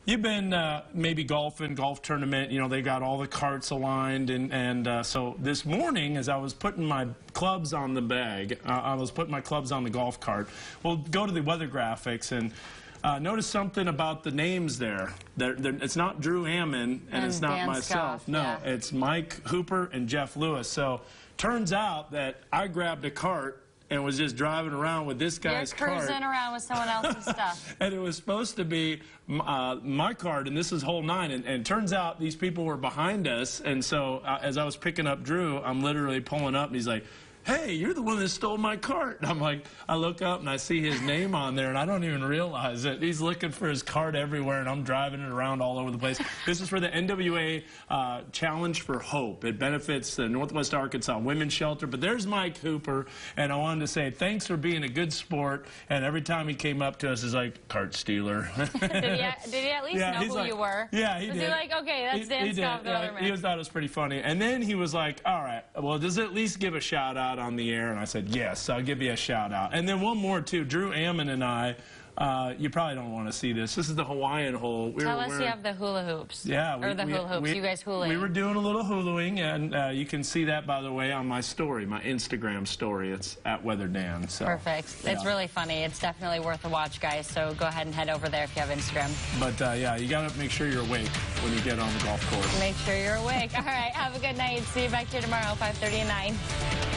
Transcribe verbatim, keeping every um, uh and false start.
You've been uh, maybe golfing, golf tournament, you know, they got all the carts aligned, and, and uh, so this morning as I was putting my clubs on the bag, uh, I was putting my clubs on the golf cart, we'll go to the weather graphics and uh, notice something about the names there. They're, they're, it's not Drew Hammond and, and it's not Dan myself. Scoff, no, yeah. It's Mike Hooper and Jeff Lewis. So turns out that I grabbed a cart and was just driving around with this guy's You're cart. cruising around with someone else's stuff. And it was supposed to be uh, my cart, and this is hole nine. And, and turns out these people were behind us. And so uh, as I was picking up Drew, I'm literally pulling up, and he's like, "Hey, you're the one that stole my cart." And I'm like, I look up and I see his name on there, and I don't even realize it. He's looking for his cart everywhere, and I'm driving it around all over the place. This is for the N W A uh, Challenge for Hope. It benefits the Northwest Arkansas Women's Shelter. But there's Mike Hooper, and I wanted to say thanks for being a good sport. And every time he came up to us, he's like, "Cart stealer." did, he, did he at least yeah, know who like, you were? Yeah, he was did. Was he like, okay, that's he, Dan he Scoff, the yeah, other man? He was, thought it was pretty funny. And then he was like, "All right, well, does it at least give a shout out on the air?" And I said, "Yes, I'll give you a shout out." And then one more too. Drew Ammon and I, uh, you probably don't want to see this. This is the Hawaiian hole. We Tell were us wearing, you have the hula hoops. Yeah. We, or the we, hula hoops. We, you guys hula. We were doing a little hulaing, and uh, you can see that, by the way, on my story, my Instagram story. It's at WeatherDan. So, perfect. Yeah. It's really funny. It's definitely worth a watch, guys. So go ahead and head over there if you have Instagram. But, uh, yeah, you got to make sure you're awake when you get on the golf course. Make sure you're awake. All right. Have a good night. See you back here tomorrow, five thirty and nine.